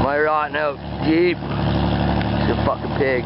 Why rotting out deep? It's a fucking pig.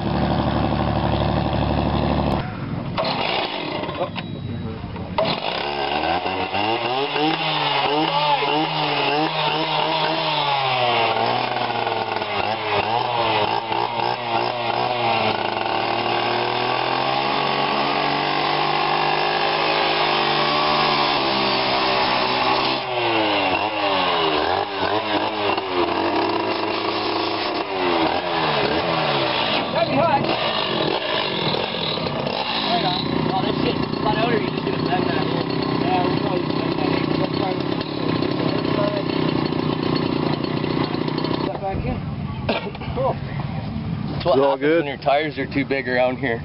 Cool. That's what happens when your tires are too big around here.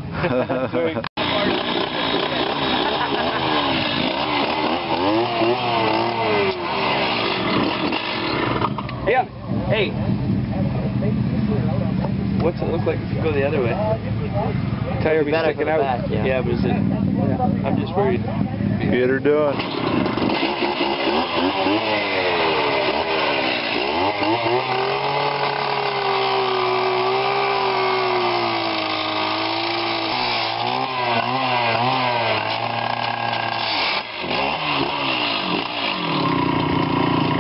Yeah. Hey. What's it look like if you go the other way? Tire be sticking out. Back, yeah, but is it? Yeah. I'm just worried. Get her done.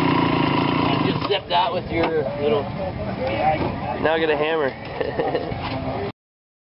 Zip that with your little... Now get a hammer.